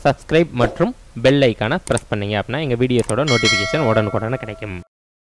Subscribe மற்றும் bell ஐக்கானை press பண்ணீங்க அப்படின்னா எங்கள் வீடியோஸோட நோட்டிஃபிகேஷன் உடனுக்குடனே கிடைக்கும்.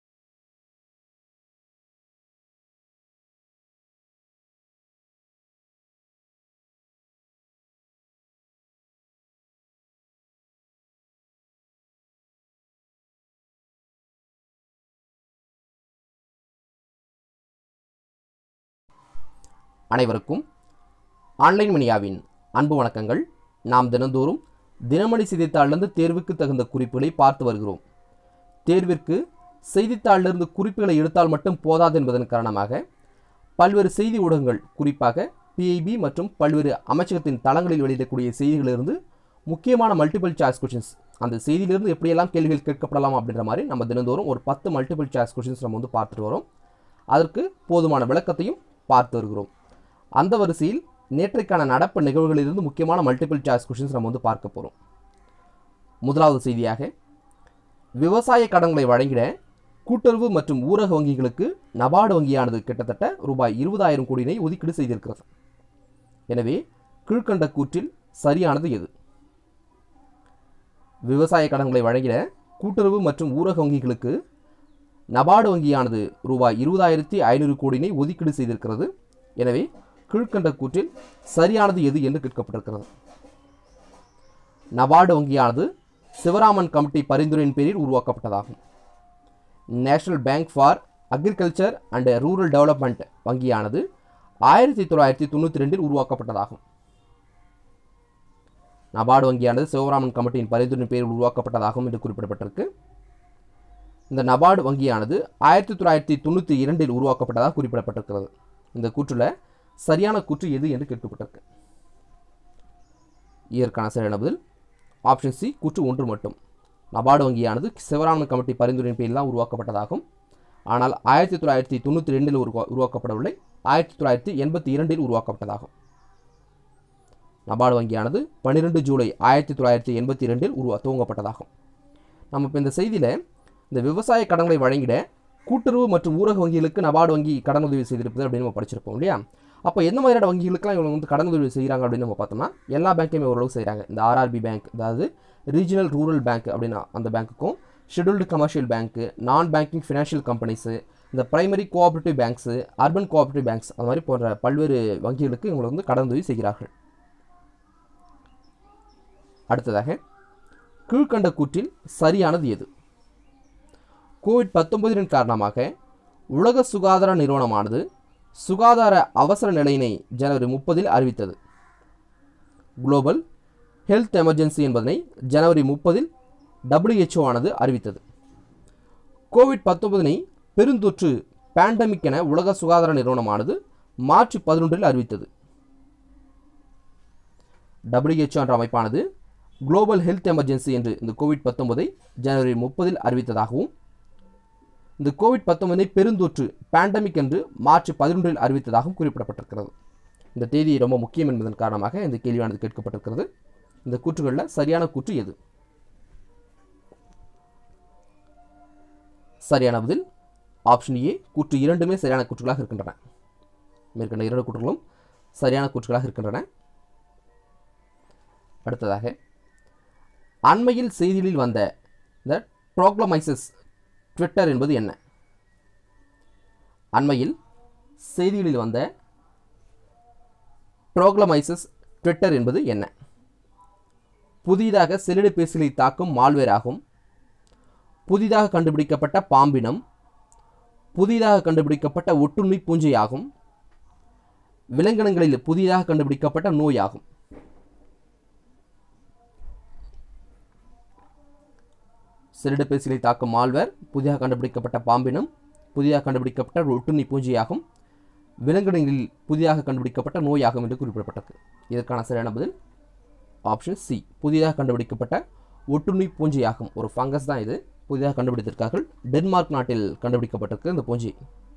அனைவருக்கும் ஆன்லைன் மணியாவின் அன்பு வணக்கங்கள். நாம் தினந்தோறும் தினமணி செய்தித்தாளிலிருந்து தேர்வுக்கு தகுந்த குறிப்புகளை பார்த்து வருகிறோம். தேர்விற்கு செய்தித்தாளிலிருந்து குறிப்புகளை எடுத்தால் மட்டும் போதாது என்பதன் காரணமாக பல்வேறு செய்தி ஊடகங்கள், குறிப்பாக PIB மற்றும் பல்வேறு அமைச்சகத்தின் தளங்களில் வெளியிடக்கூடிய செய்திகளிலிருந்து முக்கியமான மல்டிபிள் சாய்ஸ் கொஷின்ஸ், அந்த செய்தியிலிருந்து எப்படியெல்லாம் கேள்விகள் கேட்கப்படலாம் அப்படின்ற மாதிரி நம்ம தினந்தோறும் ஒரு 10 மல்டிபிள் சாய்ஸ் கொஷின்ஸ் நம்ம பார்த்துட்டு வரோம். அதற்கு போதுமான விளக்கத்தையும் பார்த்து வருகிறோம். அந்த வரிசையில் நேற்றைக்கான நடப்பு நிகழ்வுகளிலிருந்து முக்கியமான மல்டிபிள் சாய்ஸ் கொஷின்ஸ் நம்ம பார்க்க போகிறோம். முதலாவது செய்தியாக, விவசாய கடன்களை வழங்கிட கூட்டுறவு மற்றும் ஊரக வங்கிகளுக்கு நபார்டு வங்கியானது கிட்டத்தட்ட ரூபாய் 20,000 கோடியினை ஒதுக்கீடு செய்திருக்கிறது. எனவே கீழ்கண்ட கூற்றில் சரியானது எது? விவசாய கடன்களை வழங்கிட கூட்டுறவு மற்றும் ஊரக வங்கிகளுக்கு நபார்டு வங்கியானது ரூபாய் 20,500 கோடியினை ஒதுக்கீடு செய்திருக்கிறது. எனவே கீழ்கண்ட கூற்றில் சரியானது எது என்று கேட்கப்பட்டிருக்கிறது. நபார்டு வங்கியானது சிவராமன் கமிட்டி பரிந்துரையின் பேரில் உருவாக்கப்பட்டதாகும். National bank for agriculture and rural development வங்கியானது 1992 உருவாக்கப்பட்டதாகும். நபார்டு வங்கியானது சிவராமன் கமிட்டியின் பரிந்துரையின் பேரில் உருவாக்கப்பட்டதாகும் என்று குறிப்பிடப்பட்டிருக்கு. இந்த நபார்டு வங்கியானது 1992 உருவாக்கப்பட்டதாக குறிப்பிடப்பட்டிருக்கிறது. இந்த கூற்றில் சரியான கூற்று எது என்று கேட்கப்பட்டிருக்கு. இதற்கான சரியான பதில் ஆப்ஷன் சி, கூற்று 1 மட்டும். நபார்டு வங்கியானது சிவராமன் கமிட்டி பரிந்துரையின் பேரில் தான் உருவாக்கப்பட்டதாகும். ஆனால் 1992 உருவாக்கப்படவில்லை, 1982 உருவாக்கப்பட்டதாகும். நபார்டு வங்கியானது 12 ஜூலை 1982 துவங்கப்பட்டதாகும். நம்ம இப்போ இந்த செய்தியில் இந்த விவசாய கடன்களை வழங்கிட கூட்டுறவு மற்றும் ஊரக வங்கிகளுக்கு நபார்டு வங்கி கடன் உதவி செய்திருப்பது அப்படின்னு நம்ம படிச்சிருப்போம் இல்லையா? அப்போ எந்த மாதிரியான வங்கிகளுக்கெல்லாம் இவங்க கடன் உதவி செய்கிறாங்க அப்படின்னு நம்ம பார்த்தோம்னா, எல்லா பேங்க்கையுமே ஓரளவு செய்கிறாங்க. இந்த RRB பேங்க், அதாவது ரீஜனல் ரூரல் பேங்க் அப்படின்னா அந்த பேங்க்குக்கும், scheduled commercial bank, non banking financial companies, இந்த primary cooperative banks, urban cooperative banks, அது மாதிரி போன்ற பல்வேறு வங்கிகளுக்கு இவங்களை கடன் உதவி செய்கிறார்கள். அடுத்ததாக, கீழ்கண்ட கூற்றில் சரியானது எது? கோவிட்-19 காரணமாக உலக சுகாதார நிறுவனமானது சுகாதார அவசர நிலையினை ஜனவரி 30 அறிவித்தது. குளோபல் ஹெல்த் எமர்ஜென்சி என்பதனை ஜனவரி 30 WHO ஆனது அறிவித்தது. கோவிட்-19 பெருந்தொற்று பேண்டமிக் என உலக சுகாதார நிறுவனமானது மார்ச் 11 அறிவித்தது. WHO என்ற அமைப்பானது குளோபல் ஹெல்த் எமர்ஜென்சி என்று இந்த கோவிட்-19 ஜனவரி 30 அறிவித்ததாகவும், இந்த கோவிட்-19 பெருந்தொற்று பேண்டமிக் என்று மார்ச் 11 அறிவித்ததாகவும் குறிப்பிடப்பட்டிருக்கிறது. இந்த தேதி ரொம்ப முக்கியம் என்பதன் காரணமாக இந்த கேள்வியானது கேட்கப்பட்டிருக்கிறது. இந்த கூற்றுகளில் சரியான கூற்று எது? சரியான பதில் ஆப்ஷன் ஏ, கூற்று 2மே சரியான கூற்றுகளாக இருக்கின்றன. மேற்கண்ட 2 கூற்றுகளும் சரியான கூற்றுகளாக இருக்கின்றன. அடுத்ததாக, அண்மையில் செய்திகளில் வந்த இந்த ப்ரோக்ளமைசஸ் ட்விட்டர் என்பது என்ன? அண்மையில் செய்திகளில் வந்த ப்ரோக்ளமைசஸ் ட்விட்டர் என்பது என்ன? புதிதாக செல்லிடப்பேசிகளை தாக்கும் மால்வேர் ஆகும், புதிதாக கண்டுபிடிக்கப்பட்ட பாம்பினம், புதிதாக கண்டுபிடிக்கப்பட்ட ஒட்டுண்ணி பூஞ்சையாகும், விலங்கினங்களில் புதிதாக கண்டுபிடிக்கப்பட்ட நோயாகும். செல்லிடப்பேசிகளை தாக்கும் மால்வேர், புதிதாக கண்டுபிடிக்கப்பட்ட பாம்பினம், புதிதாக கண்டுபிடிக்கப்பட்ட ஒட்டுண்ணி பூஞ்சையாகும், விலங்கினங்களில் புதிதாக கண்டுபிடிக்கப்பட்ட நோயாகும் என்று குறிப்பிடப்பட்டது. இதற்கான சரியான பதில் ஆப்ஷன் சி, புதிதாக கண்டுபிடிக்கப்பட்ட ஒட்டுண்ணி பூஞ்சையாகும். ஒரு ஃபங்கஸ் தான் இது, புதிதாக கண்டுபிடித்திருக்கார்கள். டென்மார்க் நாட்டில் கண்டுபிடிக்கப்பட்டிருக்கு இந்த பூஞ்சை.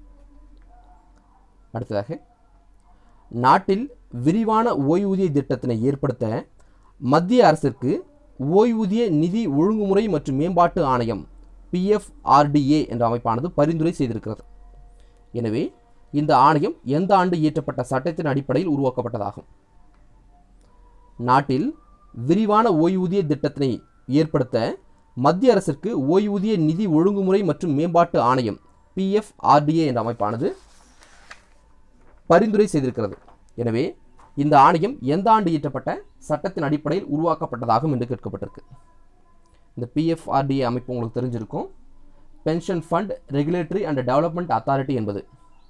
அடுத்ததாக, நாட்டில் விரிவான ஓய்வூதிய திட்டத்தினை ஏற்படுத்த மத்திய அரசிற்கு ஓய்வூதிய நிதி ஒழுங்குமுறை மற்றும் மேம்பாட்டு ஆணையம் PFRDA என்ற அமைப்பானது பரிந்துரை செய்திருக்கிறது. எனவே இந்த ஆணையம் எந்த ஆண்டு இயற்றப்பட்ட சட்டத்தின் அடிப்படையில் உருவாக்கப்பட்டதாகும்? நாட்டில் விரிவான ஓய்வூதிய திட்டத்தினை ஏற்படுத்த மத்திய அரசிற்கு ஓய்வூதிய நிதி ஒழுங்குமுறை மற்றும் மேம்பாட்டு ஆணையம் PFRDA என்ற அமைப்பானது பரிந்துரை செய்திருக்கிறது. எனவே இந்த ஆணையம் எந்த ஆண்டு இயற்றப்பட்ட சட்டத்தின் அடிப்படையில் உருவாக்கப்பட்டதாகும் என்று கேட்கப்பட்டிருக்கு. இந்த PFRDA அமைப்பு உங்களுக்கு தெரிஞ்சிருக்கும். Pension fund regulatory and development authority என்பது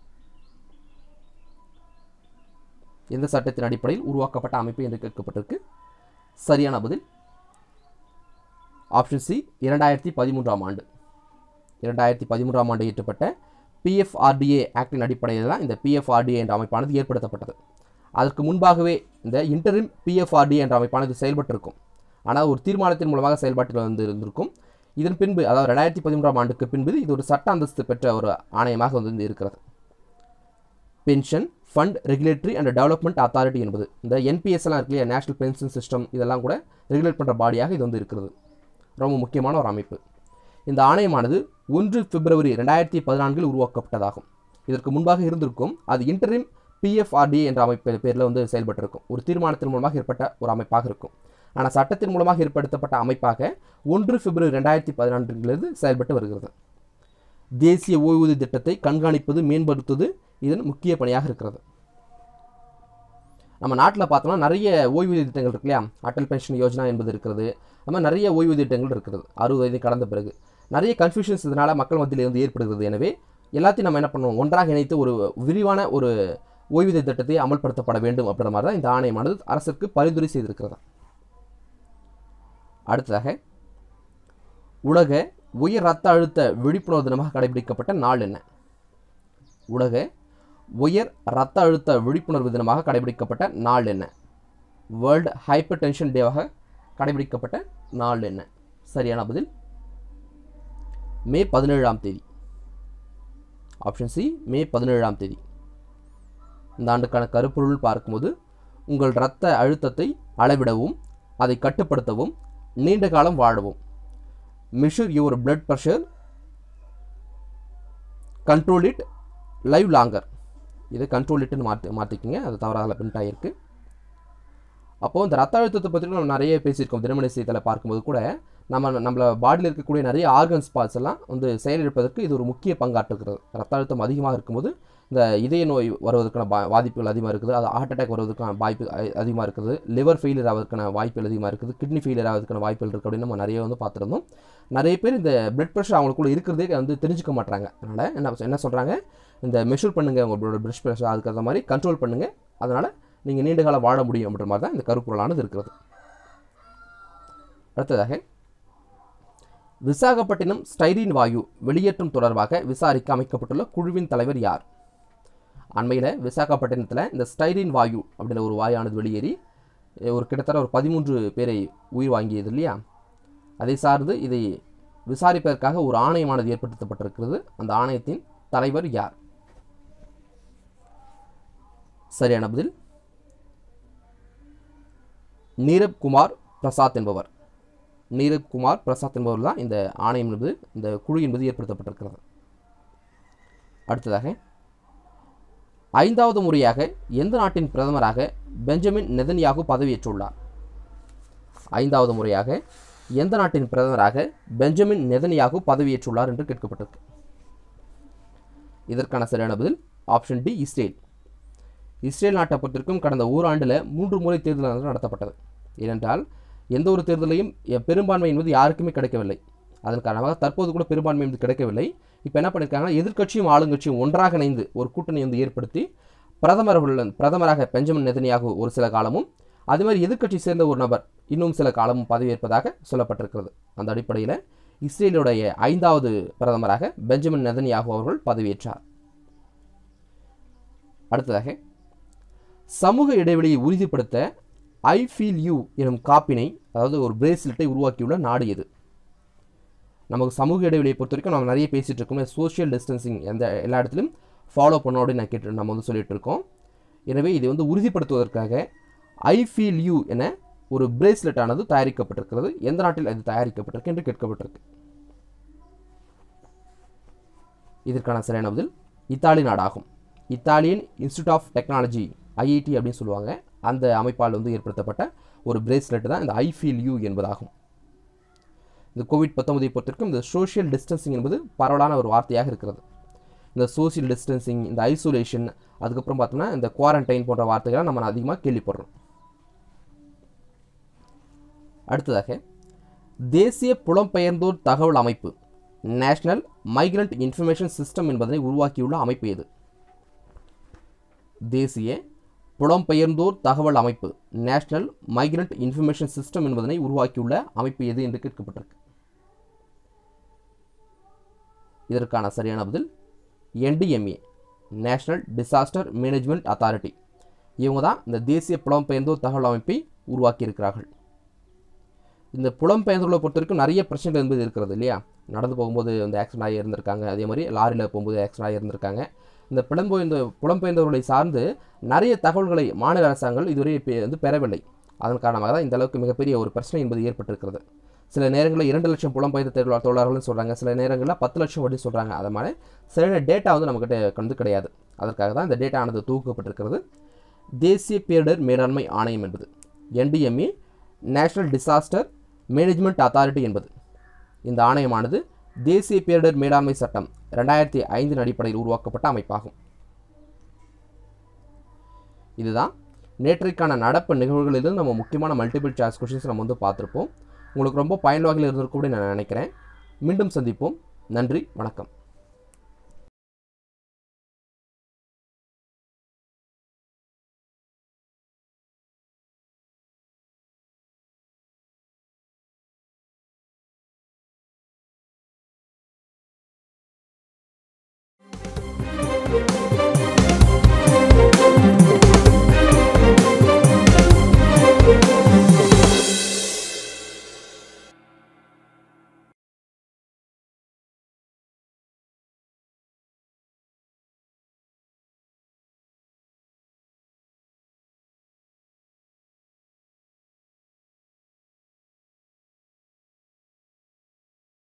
எந்த சட்டத்தின் அடிப்படையில் உருவாக்கப்பட்ட அமைப்பு என்று கேட்கப்பட்டிருக்கு. சரியான பதில் ஆப்ஷன் சி 2013ஆம் ஆண்டு. 2013ஆம் ஆண்டு இயற்றப்பட்ட PFRDA ஆக்டின் அடிப்படையில் தான் இந்த PFRDA என்ற அமைப்பானது ஏற்படுத்தப்பட்டது. அதற்கு முன்பாகவே இந்த இன்டரிம் PFRDA என்ற அமைப்பானது செயல்பட்டிருக்கும். ஆனால் ஒரு தீர்மானத்தின் மூலமாக செயல்பாட்டில் இருந்திருக்கும். இதன் பின்பு அதாவது 2013ஆம் ஆண்டுக்கு பின்பு இது ஒரு சட்ட அந்தஸ்து பெற்ற ஒரு ஆணையமாக வந்து இருக்கிறது. Pension fund regulatory and development authority என்பது இந்த NPS எல்லாம் இருக்கு இல்லையா, நேஷனல் பென்ஷன் சிஸ்டம், இதெல்லாம் கூட ரெகுலேட் பண்ணுற பாடியாக இது வந்து இருக்கிறது. ரொம்ப முக்கியமான ஒரு அமைப்பு. இந்த ஆணையமானது 1 பிப்ரவரி 2014 உருவாக்கப்பட்டதாகும். இதற்கு முன்பாக இருந்திருக்கும். அது இன்டரிம் PFRDA என்ற அமைப்பு பேரில் வந்து செயல்பட்டிருக்கும். ஒரு தீர்மானத்தின் மூலமாக ஏற்பட்ட ஒரு அமைப்பாக இருக்கும். ஆனால் சட்டத்தின் மூலமாக ஏற்படுத்தப்பட்ட அமைப்பாக 1 பிப்ரவரி 2014 செயல்பட்டு வருகிறது. தேசிய ஓய்வூதிய திட்டத்தை கண்காணிப்பது, மேம்படுத்துவது இதன் முக்கிய பணியாக இருக்கிறது. நம்ம நாட்டில் பார்த்தோம்னா நிறைய ஓய்வூதிய திட்டங்கள் இருக்கு இல்லையா, அட்டல் பென்ஷன் யோஜனா என்பது இருக்கிறது. அது மாதிரி நிறைய ஓய்வூதிய திட்டங்கள் இருக்கிறது. 60 வயது கடந்த பிறகு நிறைய கன்ஃபியூஷன்ஸ் இதனால் மக்கள் மத்தியில் இருந்து ஏற்படுகிறது. எனவே எல்லாத்தையும் நம்ம என்ன பண்ணுவோம், ஒன்றாக இணைத்து ஒரு விரிவான ஒரு ஓய்வூதிய திட்டத்தை அமல்படுத்தப்பட வேண்டும் அப்படின்ற மாதிரி தான் இந்த ஆணையமானது அரசுக்கு பரிந்துரை செய்திருக்கிறது. அடுத்ததாக உலக உயர் இரத்த அழுத்த விழிப்புணர்வு தினமாக கடைபிடிக்கப்பட்ட நாள் என்ன? உலக உயர் இரத்த அழுத்த விழிப்புணர்வு தினமாக கடைபிடிக்கப்பட்ட நாள் என்ன? வேர்ல்டு ஹைப்பர் டென்ஷன் டேவாக கடைபிடிக்கப்பட்ட நாள் என்ன? சரியான பதில் மே 17ஆம் தேதி. ஆப்ஷன் சி மே 17ஆம் தேதி. இந்த ஆண்டுக்கான கருப்பொருள் பார்க்கும்போது உங்கள் இரத்த அழுத்தத்தை அளவிடவும் அதை கட்டுப்படுத்தவும் நீண்ட காலம் வாழவும். Measure your blood pressure, control it, live longer. இது கண்ட்ரோல் இட்டுன்னு மாற்றிக்கிங்க, அது தவறாக பிரிண்ட் ஆகிருக்கு. அப்போது இந்த ரத்த அழுத்தத்தை பற்றி நம்ம நிறைய பேசியிருக்கோம். தினமணி செய்தியில் பார்க்கும்போது கூட நம்மள பாடியில் இருக்கக்கூடிய நிறைய ஆர்கன்ஸ் பார்ட்ஸ் எல்லாம் வந்து செயலிழப்பதற்கு இது ஒரு முக்கிய பங்காற்றுகிறது. ரத்த அழுத்தம் அதிகமாக இருக்கும்போது இந்த இதய நோய் வருவதற்கான வாய்ப்புகள் அதிகமாக இருக்குது. அது ஹார்ட் அட்டாக் வருவதற்கான வாய்ப்பு அதிகமாக இருக்குது. லிவர் ஃபெயிலியர் ஆவதற்கான வாய்ப்புகள் அதிகமாக இருக்குது. கிட்னி ஃபெயிலியர் ஆவதற்கான வாய்ப்புகள் இருக்குது அப்படின்னு நம்ம நிறைய வந்து பார்த்துருந்தோம். நிறைய பேர் இந்த பிளட் ப்ரெஷர் அவங்களுக்குள்ள இருக்கிறதே வந்து தெரிஞ்சுக்க மாட்டாங்க. அதனால் என்ன சொல்கிறாங்க, இந்த மெஷர் பண்ணுங்கள் உங்களோட பிளட் ப்ரெஷர், அதுக்கு மாதிரி கண்ட்ரோல் பண்ணுங்கள், அதனால் நீங்கள் நீண்ட காலம் வாழ முடியும் அப்படின்ற மாதிரி தான் இந்த கருப்பொருளானது இருக்கிறது. அடுத்ததாக விசாகப்பட்டினம் ஸ்டைரீன் வாயு வெளியேற்றம் தொடர்பாக விசாரிக்க அமைக்கப்பட்டுள்ள குழுவின் தலைவர் யார்? அண்மையில் விசாகப்பட்டினத்தில் இந்த ஸ்டைரீன் வாயு அப்படின்ற ஒரு வாயானது வெளியேறி ஒரு கிட்டத்தட்ட ஒரு 13 பேரை உயிர் வாங்கியது இல்லையா, அதை சார்ந்து இதை விசாரிப்பதற்காக ஒரு ஆணையமானது ஏற்படுத்தப்பட்டிருக்கிறது. அந்த ஆணையத்தின் தலைவர் யார்? சரியான பதில் நீரப் குமார் பிரசாத் என்பவர். நீரப் குமார் பிரசாத் என்பவர் தான் இந்த ஆணையம் என்பது, இந்த குழு என்பது ஏற்படுத்தப்பட்டிருக்கிறது. அடுத்ததாக 5வது முறையாக எந்த நாட்டின் பிரதமராக பெஞ்சமின் நெதன்யாகு பதவியேற்றுள்ளார்? 5வது முறையாக எந்த நாட்டின் பிரதமராக பெஞ்சமின் நெதன்யாகு பதவியேற்றுள்ளார் என்று கேட்கப்பட்டிருக்கு. இதற்கான சரியான பதில் ஆப்ஷன் டி இஸ்ரேல். இஸ்ரேல் நாட்டை பொறுத்திருக்கும் கடந்த ஓராண்டில் 3 முறை தேர்தல் நடத்தப்பட்டது. ஏனென்றால் எந்த ஒரு தேர்தலையும் பெரும்பான்மை என்பது யாருக்குமே கிடைக்கவில்லை. அதன் காரணமாக தற்போது கூட பெரும்பான்மை என்பது கிடைக்கவில்லை. இப்போ என்ன பண்ணியிருக்காங்கன்னா, எதிர்க்கட்சியும் ஆளுங்கட்சியும் ஒன்றாக இணைந்து ஒரு கூட்டணி வந்து ஏற்படுத்தி பிரதமராக பெஞ்சமின் நெதன்யாகு ஒரு சில காலமும், அதே மாதிரி எதிர்க்கட்சி சேர்ந்த ஒரு நபர் இன்னும் சில காலமும் பதவியேற்பதாக சொல்லப்பட்டிருக்கிறது. அந்த அடிப்படையில் இஸ்ரேலுடைய 5வது பிரதமராக பெஞ்சமின் நெதன்யாகு அவர்கள் பதவியேற்றார். அடுத்ததாக சமூக இடைவெளியை உறுதிப்படுத்த ஐ ஃபீல் யூ எனும் காப்பினை, அதாவது ஒரு பிரேஸ்லெட்டை உருவாக்கியுள்ள நாடு எது? நமக்கு சமூக இடைவெளியை பொறுத்த வரைக்கும் நம்ம நிறைய பேசிகிட்டு இருக்கோம். சோஷியல் டிஸ்டன்சிங் எல்லா இடத்துலையும் ஃபாலோ பண்ணோம் அப்படின்னு நம்ம வந்து சொல்லிட்டு இருக்கோம். எனவே இதை வந்து உறுதிப்படுத்துவதற்காக ஐ ஃபீல் யூ என ஒரு பிரேஸ்லெட் ஆனது தயாரிக்கப்பட்டிருக்கிறது. எந்த நாட்டில் அது தயாரிக்கப்பட்டிருக்கு என்று கேட்கப்பட்டிருக்கு. இதற்கான சரியான பதில் இத்தாலி நாடாகும். Italian institute of technology, IIT அப்படின்னு சொல்லுவாங்க, அந்த அமைப்பால் வந்து ஏற்படுத்தப்பட்ட ஒரு பிரேஸ்லெட் தான் இந்த ஐ ஃபீல் யூ என்பதாகும். இந்த கோவிட்-19 பொறுத்திருக்கும் இந்த சோஷியல் டிஸ்டன்சிங் என்பது பரவலான ஒரு வார்த்தையாக இருக்கிறது. இந்த சோஷியல் டிஸ்டன்சிங், இந்த ஐசோலேஷன், அதுக்கப்புறம் பார்த்தோம்னா இந்த குவாரண்டைன் போன்ற வார்த்தைகளை நம்ம அதிகமாக கேள்விப்படுறோம். அடுத்ததாக தேசிய புலம்பெயர்ந்தோர் தகவல் அமைப்பு நேஷனல் மைக்ரண்ட் இன்ஃபர்மேஷன் சிஸ்டம் என்பதனை உருவாக்கியுள்ள அமைப்பு எது? தேசிய புலம்பெயர்ந்தோர் தகவல் அமைப்பு நேஷனல் மைக்ரண்ட் இன்ஃபர்மேஷன் சிஸ்டம் என்பதனை உருவாக்கியுள்ள அமைப்பு எது என்று கேட்கப்பட்டிருக்கு. இதற்கான சரியான பதில் NDMA, national disaster management authority. இவங்க தான் இந்த தேசிய புலம்பெயர்ந்தோர் தகவல் அமைப்பை உருவாக்கியிருக்கிறார்கள். இந்த புலம்பெயர்ந்தோர்களை பொறுத்த வரைக்கும் நிறைய பிரச்சனைகள் என்பது இருக்கிறது இல்லையா? நடந்து போகும்போது இந்த ஆக்சிடென்ட் ஆகி இருந்திருக்காங்க, அதே மாதிரி லாரியில் போகும்போது ஆக்சிடென்ட் ஆகி இருந்திருக்காங்க. இந்த புலம்பெயர்ந்தவர்களை சார்ந்து நிறைய தகவல்களை மாநில அரசாங்கங்கள் இதுவரை பெறவில்லை. அதன் காரணமாக தான் இந்த அளவுக்கு மிகப்பெரிய ஒரு பிரச்சனை என்பது ஏற்பட்டிருக்கிறது. சில நேரங்களில் 2 லட்சம் புலம்பெயர்ந்த தொழிலாளர்கள்னு சொல்கிறாங்க, சில நேரங்களில் 10 லட்சம் அப்படின்னு சொல்கிறாங்க. அது மாதிரி சில டேட்டா நம்மக்கிட்ட கிடையாது. அதற்காக தான் இந்த டேட்டா ஆனது தொகுக்கப்பட்டிருக்கிறது. தேசிய பேரிடர் மேலாண்மை ஆணையம் என்பது NDMA, national disaster management authority என்பது. இந்த ஆணையமானது தேசிய பேரிடர் மேலாண்மை சட்டம் 2005 அடிப்படையில் உருவாக்கப்பட்ட அமைப்பாகும். இதுதான் நேற்றைக்கான நடப்பு நிகழ்வுகளிலிருந்து நம்ம முக்கியமான மல்டிபிள் சாய்ஸ் கொஸ்டின்ஸ் நம்ம பார்த்துருப்போம். உங்களுக்கு ரொம்ப பயனுள்ள வகையில் இருந்திருக்கும் அப்படின்னு நான் நினைக்கிறேன். மீண்டும் சந்திப்போம். நன்றி, வணக்கம்.